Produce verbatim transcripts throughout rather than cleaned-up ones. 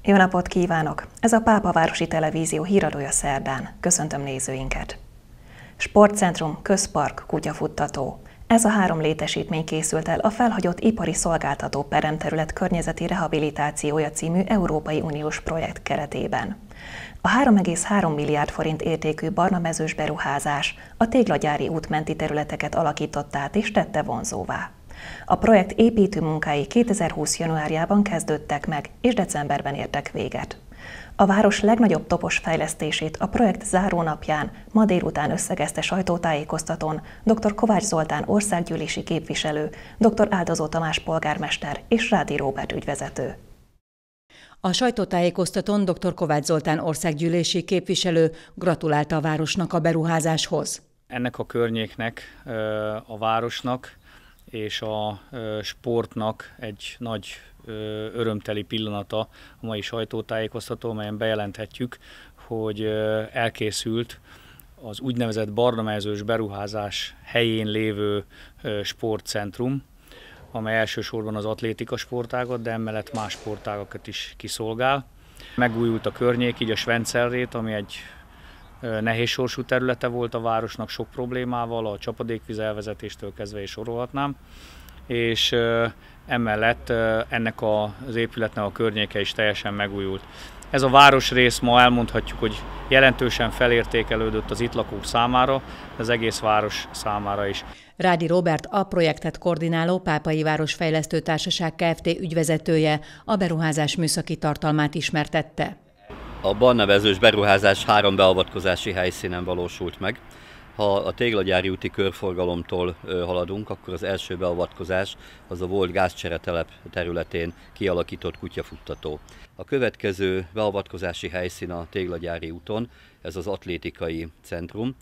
Jó napot kívánok! Ez a Pápavárosi Televízió híradója szerdán. Köszöntöm nézőinket! Sportcentrum, közpark, kutyafuttató. Ez a három létesítmény készült el a felhagyott ipari szolgáltató peremterület környezeti rehabilitációja című Európai Uniós projekt keretében. A három egész három milliárd forint értékű barnamezős beruházás a téglagyári út menti területeket alakított át és tette vonzóvá. A projekt építőmunkái kétezer-húsz januárjában kezdődtek meg, és decemberben értek véget. A város legnagyobb topos fejlesztését a projekt zárónapján ma délután összegezte sajtótájékoztatón dr. Kovács Zoltán országgyűlési képviselő, dr. Áldozó Tamás polgármester és Rádi Róbert ügyvezető. A sajtótájékoztatón dr. Kovács Zoltán országgyűlési képviselő gratulálta a városnak a beruházáshoz. Ennek a környéknek, a városnak és a sportnak egy nagy örömteli pillanata a mai sajtótájékoztató, melyen bejelenthetjük, hogy elkészült az úgynevezett barnamezős beruházás helyén lévő sportcentrum, amely elsősorban az atlétika sportágat, de emellett más sportágakat is kiszolgál. Megújult a környék, így a Svencelrét, ami egy nehéz sorsú területe volt a városnak sok problémával, a csapadékvíz elvezetéstől kezdve is sorolhatnám, és emellett ennek az épületnek a környéke is teljesen megújult. Ez a városrész ma elmondhatjuk, hogy jelentősen felértékelődött az itt lakók számára, az egész város számára is. Rádi Róbert, a projektet koordináló Pápai Városfejlesztő Társaság Kft. Ügyvezetője a beruházás műszaki tartalmát ismertette. A barnamezős beruházás három beavatkozási helyszínen valósult meg. Ha a téglagyári úti körforgalomtól haladunk, akkor az első beavatkozás az a volt gázcseretelep területén kialakított kutyafuttató. A következő beavatkozási helyszín a téglagyári úton, ez az atlétikai centrum.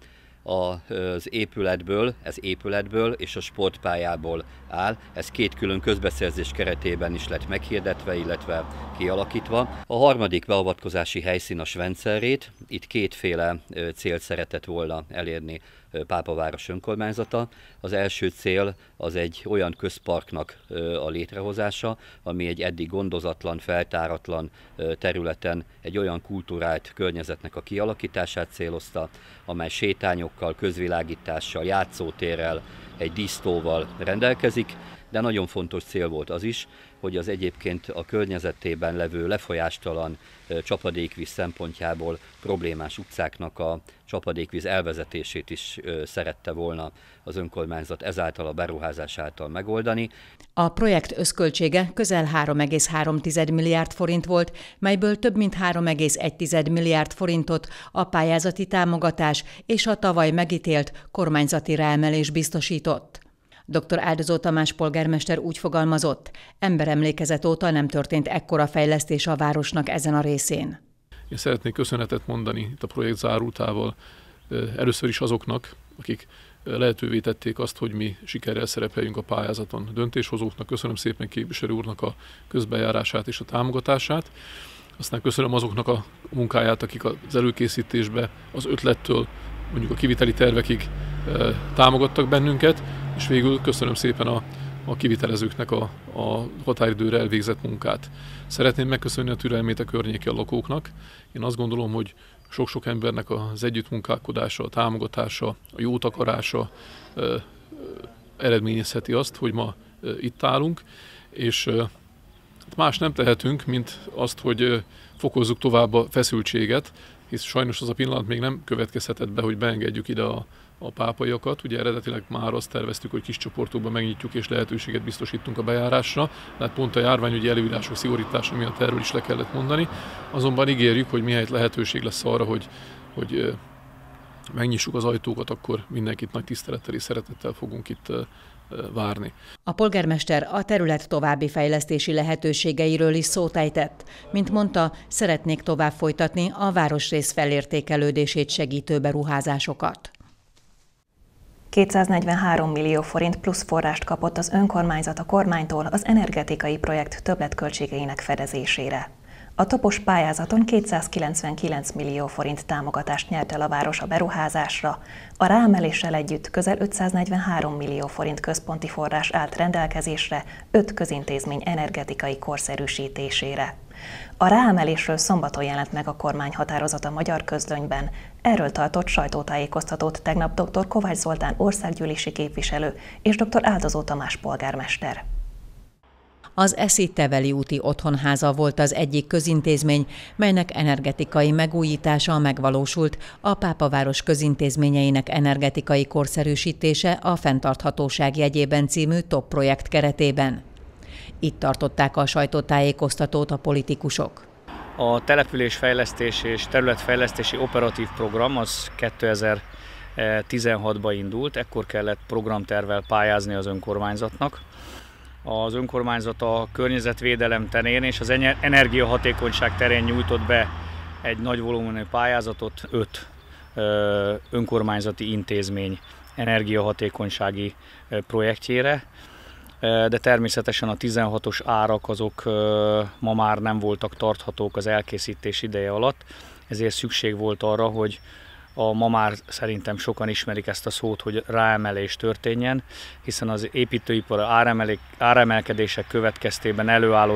Az épületből, ez épületből és a sportpályából áll. Ez két külön közbeszerzés keretében is lett meghirdetve, illetve kialakítva. A harmadik beavatkozási helyszín a Svencelrét. Itt kétféle célt szeretett volna elérni Pápaváros önkormányzata. Az első cél az egy olyan közparknak a létrehozása, ami egy eddig gondozatlan, feltáratlan területen egy olyan kulturált környezetnek a kialakítását célozta, amely sétányokkal, közvilágítással, játszótérrel, egy dísztóval rendelkezik, de nagyon fontos cél volt az is, hogy az egyébként a környezetében levő lefolyástalan csapadékvíz szempontjából problémás utcáknak a csapadékvíz elvezetését is szerette volna az önkormányzat ezáltal a beruházás által megoldani. A projekt összköltsége közel három egész három milliárd forint volt, melyből több mint három egész egy milliárd forintot a pályázati támogatás és a tavaly megítélt kormányzati ráemelés biztosított. dr. Áldozó Tamás polgármester úgy fogalmazott, emberemlékezet óta nem történt ekkora fejlesztés a városnak ezen a részén. Én szeretnék köszönetet mondani itt a projekt zárultával először is azoknak, akik lehetővé tették azt, hogy mi sikerrel szerepeljünk a pályázaton. Döntéshozóknak köszönöm szépen képviselő úrnak a közbejárását és a támogatását. Aztán köszönöm azoknak a munkáját, akik az előkészítésbe, az ötlettől mondjuk a kiviteli tervekig támogattak bennünket, és végül köszönöm szépen a, a kivitelezőknek a, a határidőre elvégzett munkát. Szeretném megköszönni a türelmét a környéken lakóknak. Én azt gondolom, hogy sok-sok embernek az együttmunkálkodása, a támogatása, a jót akarása ö, eredményezheti azt, hogy ma ö, itt állunk, és ö, más nem tehetünk, mint azt, hogy ö, fokozzuk tovább a feszültséget, hisz sajnos az a pillanat még nem következhetett be, hogy beengedjük ide a, a pápaiakat. Ugye eredetileg már azt terveztük, hogy kis csoportokban megnyitjuk és lehetőséget biztosítunk a bejárásra, tehát pont a járványügyi előírások szigorítása miatt erről is le kellett mondani. Azonban ígérjük, hogy mihelyt lehetőség lesz arra, hogy, hogy megnyissuk az ajtókat, akkor mindenkit nagy tisztelettel és szeretettel fogunk itt várni. A polgármester a terület további fejlesztési lehetőségeiről is szót ejtett. Mint mondta, szeretnék tovább folytatni a városrész felértékelődését segítő beruházásokat. kétszáznegyvenhárom millió forint plusz forrást kapott az önkormányzat a kormánytól az energetikai projekt többletköltségeinek fedezésére. A topos pályázaton kétszázkilencvenkilenc millió forint támogatást nyert el a város a beruházásra, a ráemeléssel együtt közel ötszáznegyvenhárom millió forint központi forrás állt rendelkezésre öt közintézmény energetikai korszerűsítésére. A ráemelésről szombaton jelent meg a kormány határozata a Magyar Közlönyben. Erről tartott sajtótájékoztatót tegnap dr. Kovács Zoltán országgyűlési képviselő és dr. Áldozó Tamás polgármester. Az Eszi-Teveli úti otthonháza volt az egyik közintézmény, melynek energetikai megújítása megvalósult, a Pápaváros közintézményeinek energetikai korszerűsítése a Fenntarthatóság jegyében című top projekt keretében. Itt tartották a sajtótájékoztatót a politikusok. A településfejlesztés és területfejlesztési operatív program az kétezer-tizenhatban indult, ekkor kellett programtervvel pályázni az önkormányzatnak. Az önkormányzat a környezetvédelem terén és az energiahatékonyság terén nyújtott be egy nagy volumenű pályázatot öt önkormányzati intézmény energiahatékonysági projektjére, de természetesen a tizenhatos árak azok ma már nem voltak tarthatók az elkészítés ideje alatt, ezért szükség volt arra, hogy a ma már szerintem sokan ismerik ezt a szót, hogy ráemelés történjen, hiszen az építőipar áremelkedések következtében előállott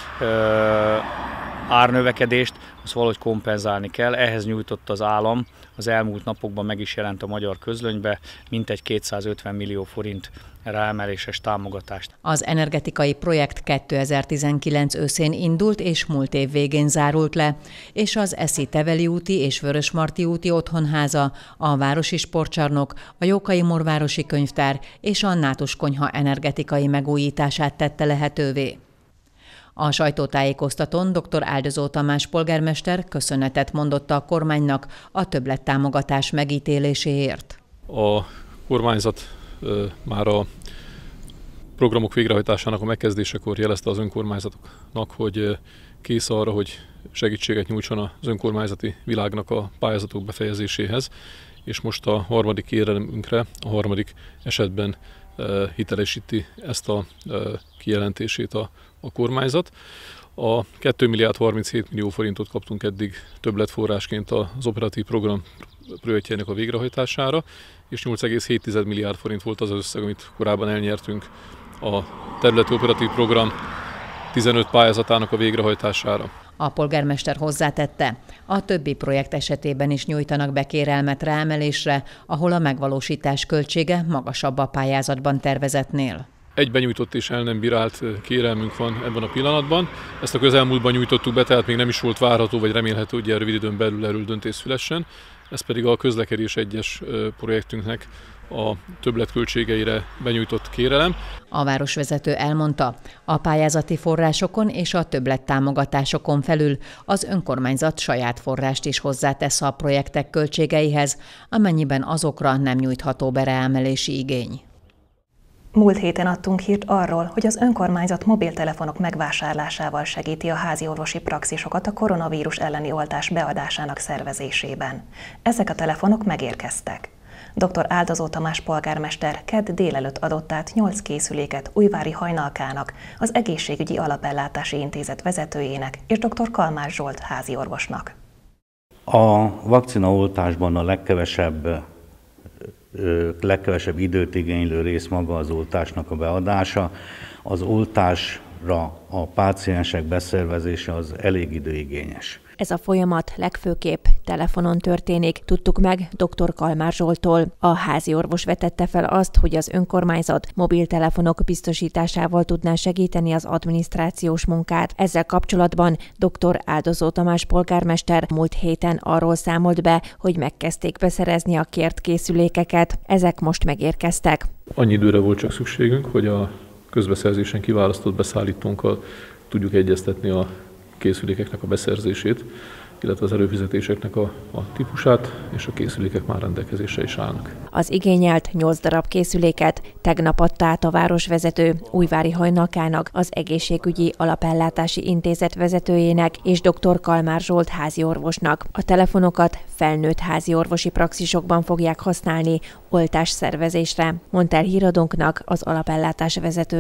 ö, árnövekedést, azt valahogy kompenzálni kell. Ehhez nyújtott az állam, az elmúlt napokban meg is jelent a Magyar Közlönybe, mintegy kétszázötven millió forint ráemeléses támogatást. Az energetikai projekt kétezer-tizenkilenc őszén indult és múlt év végén zárult le, és az Eszi-Teveli úti és Vörösmarty úti otthonháza, a Városi Sportcsarnok, a Jókai-Morvárosi Könyvtár és a Nátus Konyha energetikai megújítását tette lehetővé. A sajtótájékoztatón dr. Áldozó Tamás polgármester köszönetet mondott a kormánynak a többlettámogatás megítéléséért. A kormányzat már a programok végrehajtásának a megkezdésekor jelezte az önkormányzatoknak, hogy kész arra, hogy segítséget nyújtson az önkormányzati világnak a pályázatok befejezéséhez, és most a harmadik kérelemünkre, a harmadik esetben hitelesíti ezt a kijelentését a, a kormányzat. A két milliárd harminchét millió forintot kaptunk eddig többletforrásként az operatív program projektjének a végrehajtására, és nyolc egész hét milliárd forint volt az az összeg, amit korábban elnyertünk a területi operatív program tizenöt pályázatának a végrehajtására. A polgármester hozzátette, a többi projekt esetében is nyújtanak be kérelmet ráemelésre, ahol a megvalósítás költsége magasabb a pályázatban tervezetnél. Egy benyújtott és el nem bírált kérelmünk van ebben a pillanatban. Ezt a közelmúltban nyújtottuk be, tehát még nem is volt várható vagy remélhető, hogy rövid időn belül erről döntés szülessen. Ez pedig a közlekedés egyes projektünknek a többletköltségeire benyújtott kérelem. A városvezető elmondta, a pályázati forrásokon és a többlettámogatásokon felül az önkormányzat saját forrást is hozzátesz a projektek költségeihez, amennyiben azokra nem nyújtható be ráemelési igény. Múlt héten adtunk hírt arról, hogy az önkormányzat mobiltelefonok megvásárlásával segíti a háziorvosi praxisokat a koronavírus elleni oltás beadásának szervezésében. Ezek a telefonok megérkeztek. dr. Áldozó Tamás polgármester kedd délelőtt adott át nyolc készüléket Újvári Hajnalkának, az Egészségügyi Alapellátási Intézet vezetőjének és dr. Kalmár Zsolt háziorvosnak. A vakcinaoltásban a legkevesebb legkevesebb időt igénylő rész maga az oltásnak a beadása. Az oltásra a páciensek beszervezése az elég időigényes. Ez a folyamat legfőképp telefonon történik, tudtuk meg dr. Kalmár Zsolttól. A háziorvos vetette fel azt, hogy az önkormányzat mobiltelefonok biztosításával tudná segíteni az adminisztrációs munkát. Ezzel kapcsolatban dr. Áldozó Tamás polgármester múlt héten arról számolt be, hogy megkezdték beszerezni a kért készülékeket. Ezek most megérkeztek. Annyi időre volt csak szükségünk, hogy a közbeszerzésen kiválasztott beszállítónkkal tudjuk egyeztetni a készülékeknek a beszerzését, illetve az előfizetéseknek a, a típusát, és a készülékek már rendelkezésre is állnak. Az igényelt nyolc darab készüléket tegnap adta át a városvezető Újvári Hajnalkának, az Egészségügyi Alapellátási Intézet vezetőjének és dr. Kalmár Zsolt háziorvosnak. A telefonokat felnőtt háziorvosi praxisokban fogják használni oltás szervezésre, mondta el híradónknak az alapellátás vezetője.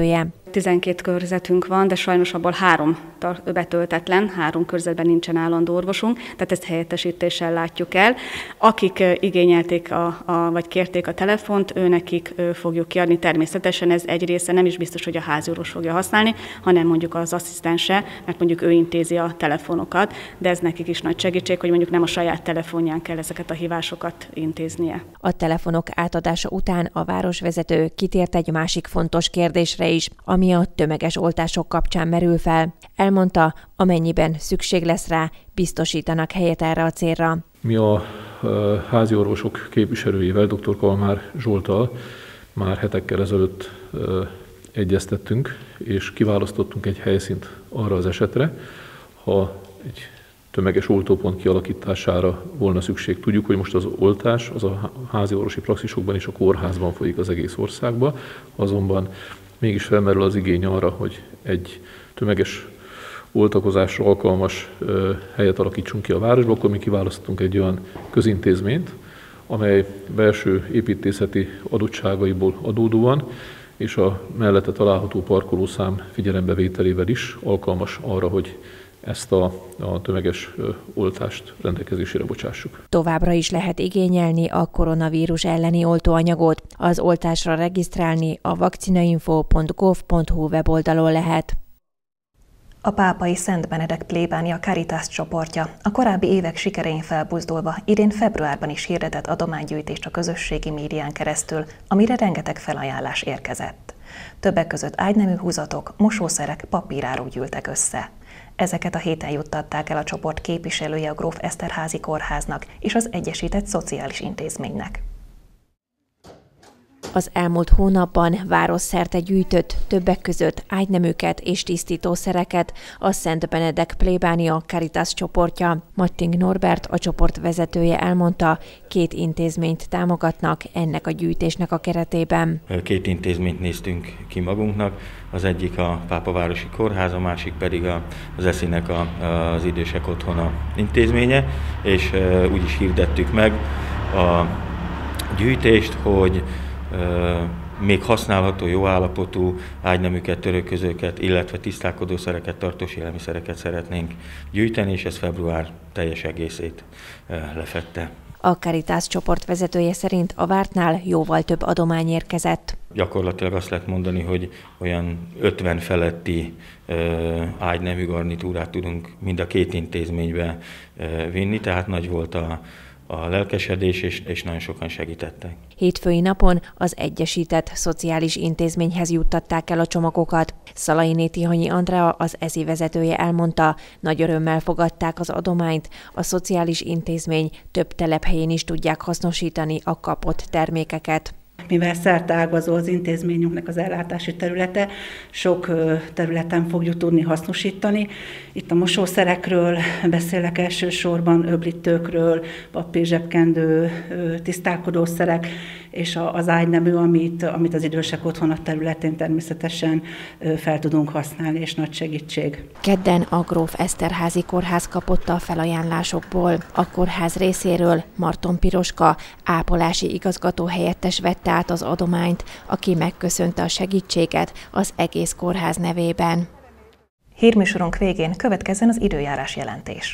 tizenkét körzetünk van, de sajnos abból három betöltetlen, három körzetben nincsen állandó orvosunk, tehát ezt helyettesítéssel látjuk el. Akik igényelték a, a, vagy kérték a telefont, őnekik fogjuk kiadni. Természetesen ez egy része nem is biztos, hogy a háziorvos fogja használni, hanem mondjuk az asszisztense, mert mondjuk ő intézi a telefonokat, de ez nekik is nagy segítség, hogy mondjuk nem a saját telefonján kell ezeket a hívásokat intéznie. A telefonok átadása után a városvezető kitért egy másik fontos kérdésre is, ami a tömeges oltások kapcsán merül fel. Elmondta, amennyiben szükség lesz rá, biztosítanak helyet erre a célra. Mi a háziorvosok képviselőjével, dr. Kalmár Zsolttal már hetekkel ezelőtt egyeztettünk, és kiválasztottunk egy helyszínt arra az esetre, ha egy tömeges oltópont kialakítására volna szükség. Tudjuk, hogy most az oltás az a háziorvosi praxisokban és a kórházban folyik az egész országban, azonban mégis felmerül az igény arra, hogy egy tömeges oltakozásra alkalmas helyet alakítsunk ki a városba, akkor mi kiválasztottunk egy olyan közintézményt, amely belső építészeti adottságaiból adódóan és a mellette található parkolószám figyelembevételével is alkalmas arra, hogy ezt a, a tömeges oltást rendelkezésére bocsássuk. Továbbra is lehet igényelni a koronavírus elleni oltóanyagot. Az oltásra regisztrálni a vakcinainfo pont gov pont hu weboldalon lehet. A pápai Szent Benedek plébánia Caritas csoportja a korábbi évek sikerein felbuzdulva idén februárban is hirdetett adománygyűjtést a közösségi médián keresztül, amire rengeteg felajánlás érkezett. Többek között ágynemű húzatok, mosószerek, papíráruk gyűltek össze. Ezeket a héten juttatták el a csoport képviselője a Gróf Eszterházy Kórháznak és az Egyesített Szociális Intézménynek. Az elmúlt hónapban városszerte gyűjtött többek között ágyneműket és tisztítószereket a Szent Benedek plébánia Caritas csoportja. Matting Norbert, a csoport vezetője elmondta, két intézményt támogatnak ennek a gyűjtésnek a keretében. Két intézményt néztünk ki magunknak, az egyik a Pápavárosi Kórház, a másik pedig az eszinek az idősek otthona intézménye, és úgy is hirdettük meg a gyűjtést, hogy még használható, jó állapotú ágyneműket, törőközőket, illetve tisztálkodószereket, tartós élelmiszereket szeretnénk gyűjteni, és ez február teljes egészét lefedte. A Caritas csoport vezetője szerint a vártnál jóval több adomány érkezett. Gyakorlatilag azt lehet mondani, hogy olyan ötven feletti ágynemű garnitúrát tudunk mind a két intézménybe vinni, tehát nagy volt a a lelkesedés, és, és nagyon sokan segítettek. Hétfői napon az Egyesített Szociális Intézményhez juttatták el a csomagokat. Szalainé Tihanyi Andrea, az eszi vezetője elmondta, nagy örömmel fogadták az adományt, a szociális intézmény több telephelyén is tudják hasznosítani a kapott termékeket. Mivel szerteágazó az intézményünknek az ellátási területe, sok területen fogjuk tudni hasznosítani. Itt a mosószerekről beszélek elsősorban, öblítőkről, papírzsebkendő, tisztálkodószerek, és az ágynemű, amit, amit az idősek otthona területén természetesen fel tudunk használni, és nagy segítség. Kedden a Gróf Eszterházy Kórház kapott a felajánlásokból. A kórház részéről Marton Piroska, ápolási igazgató helyettes vette át az adományt, aki megköszönte a segítséget az egész kórház nevében. Hírműsorunk végén következzen az időjárás jelentés.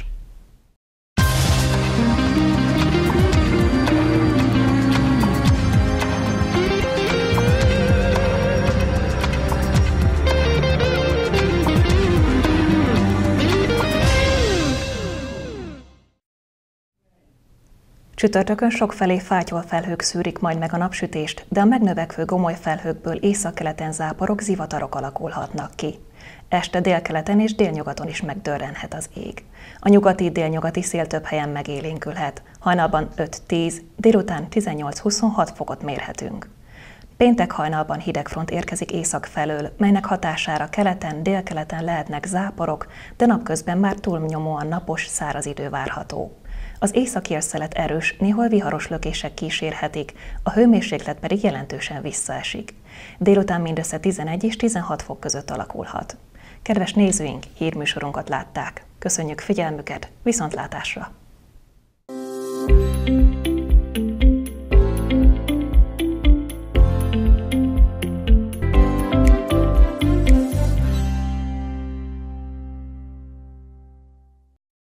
Csütörtökön sokfelé fátyol felhők szűrik majd meg a napsütést, de a megnövekvő gomoly felhőkből északkeleten záporok, zivatarok alakulhatnak ki. Este délkeleten és délnyugaton is megdörrenhet az ég. A nyugati-délnyugati szél több helyen megélénkülhet. Hajnalban öt-tíz, délután tizennyolc-huszonhat fokot mérhetünk. Péntek hajnalban hidegfront érkezik észak felől, melynek hatására keleten, délkeleten lehetnek záporok, de napközben már túlnyomóan napos, száraz idő várható. Az északi érszelet erős, néhol viharos lökések kísérhetik, a hőmérséklet pedig jelentősen visszaesik. Délután mindössze tizenegy és tizenhat fok között alakulhat. Kedves nézőink, hírműsorunkat látták. Köszönjük figyelmüket, viszontlátásra!